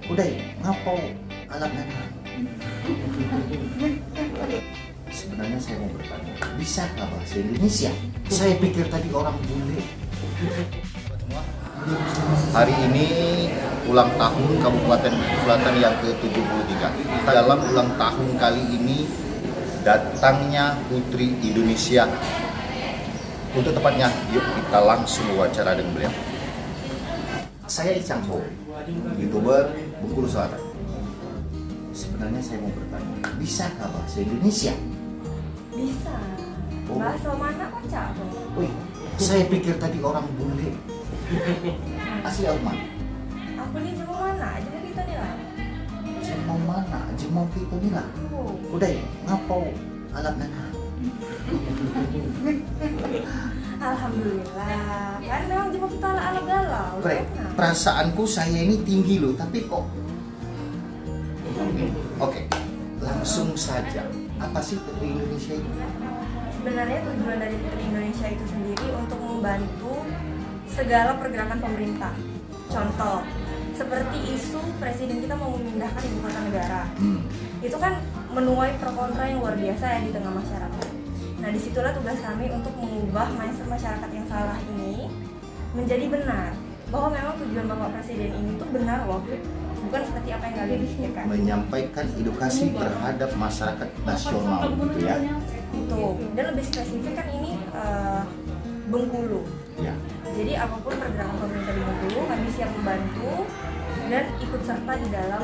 Udah ya, ngapau alatnya? Sebenarnya saya mau bertanya, bisa nggak bahasa Indonesia? Saya pikir tadi orang bule. Hari ini ulang tahun Kabupaten Selatan yang ke-73. Dalam ulang tahun kali ini datangnya Putri Indonesia. Untuk tepatnya, yuk kita langsung wawancara dengan beliau. Saya Icang Ho, YouTuber Bengkulu Selatan. Sebenarnya saya mau bertanya, bisa nggak bahasa Indonesia? Bisa. Bahasa mana Pak Cak? Wih, saya pikir tadi orang bule. Asli orang mana? Aku nih cuma mana aja mau kita nih lah. Mau mana? Mau kita nih lah. Udah ya, ngapau alatnya? Alhamdulillah. Kan memang cuma kita ala galau. Perasaanku saya ini tinggi loh, tapi kok. Oke, langsung saja. Apa sih Putri Indonesia itu? Sebenarnya tujuan dari Putri Indonesia itu sendiri untuk membantu segala pergerakan pemerintah. Contoh, seperti isu presiden kita mau memindahkan ibu kota negara. Itu kan menuai pro kontra yang luar biasa ya di tengah masyarakat. Nah, disitulah tugas kami untuk mengubah mindset masyarakat yang salah ini menjadi benar. Bahwa memang tujuan Bapak Presiden ini tuh benar loh, bukan seperti apa yang kalian pikirkan. Menyampaikan edukasi terhadap masyarakat nasional gitu ya. Itu, dan lebih spesifik kan ini Bengkulu. Ya. Jadi apapun pergerakan pemerintah di Bengkulu, kami siap membantu dan ikut serta di dalam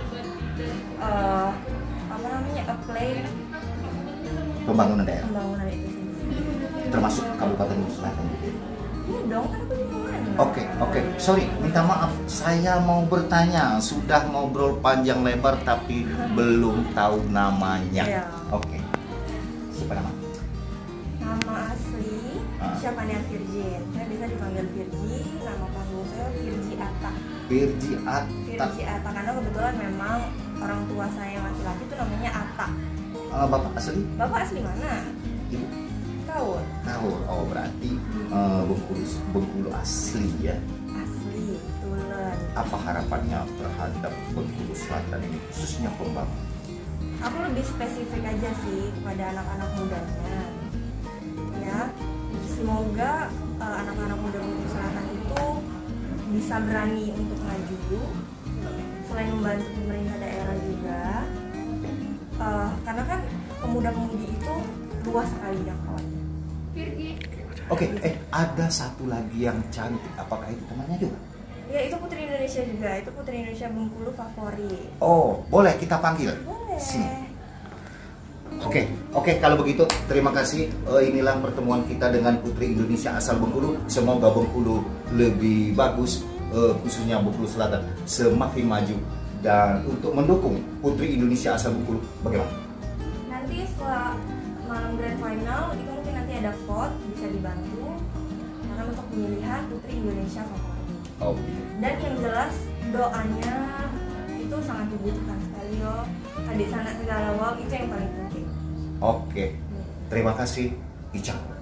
apply Pembangunan daerah. Pembangunan itu sendiri. Termasuk Kabupaten Selatan. Iya dong, kan aku di mana? Oke. Sorry, minta maaf. Saya mau bertanya. Sudah ngobrol panjang lebar tapi belum tahu namanya. Ya. Oke. Siapa nama? Nama asli Syafania Virgin. Saya bisa dipanggil Virgi. Nama panggung saya Virgi Atta. Virgi Atta. Virgi Atta karena kebetulan memang orang tua saya yang laki-laki itu namanya Atta. Bapak asli? Bapak asli mana? Ibu? Kaur. Kaur. Oh, berarti Bengkulu asli ya? Asli, betulan. Apa harapannya terhadap Bengkulu Selatan ini, khususnya pembangunan? Aku lebih spesifik aja sih kepada anak-anak mudanya. Ya, semoga anak-anak muda Bengkulu Selatan itu bisa berani untuk maju. Selain membantu pemerintah daerah juga, karena kan pemuda-pemudi itu luas sekali jangkauannya. Oke, ada satu lagi yang cantik. Apakah itu temannya juga? Ya, itu Putri Indonesia juga. Itu Putri Indonesia Bengkulu favorit. Oh, boleh kita panggil? Boleh. Sini. Oke, kalau begitu terima kasih. Inilah pertemuan kita dengan Putri Indonesia asal Bengkulu. Semoga Bengkulu lebih bagus, khususnya Bengkulu Selatan semakin maju. Dan untuk mendukung Putri Indonesia asal Bengkulu, bagaimana? Nanti setelah malam grand final itu mungkin nanti ada vote, bisa dibantu karena untuk pemilihan Putri Indonesia favorit. Oh. Dan yang jelas doanya itu sangat dibutuhkan sekali yo. Adik sanak segala wow itu yang paling penting. Oke. Terima kasih Icang.